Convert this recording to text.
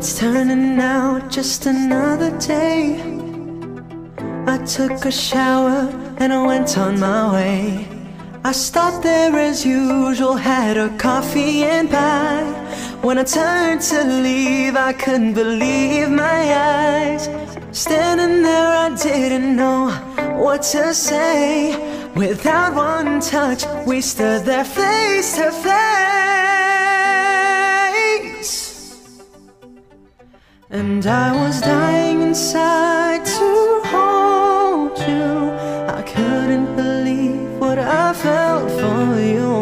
It's turning out just another day. I took a shower and I went on my way. I stopped there as usual, had a coffee and pie. When I turned to leave, I couldn't believe my eyes. Standing there, I didn't know what to say. Without one touch, we stood there face to face. And I was dying inside to hold you. I couldn't believe what I felt for you.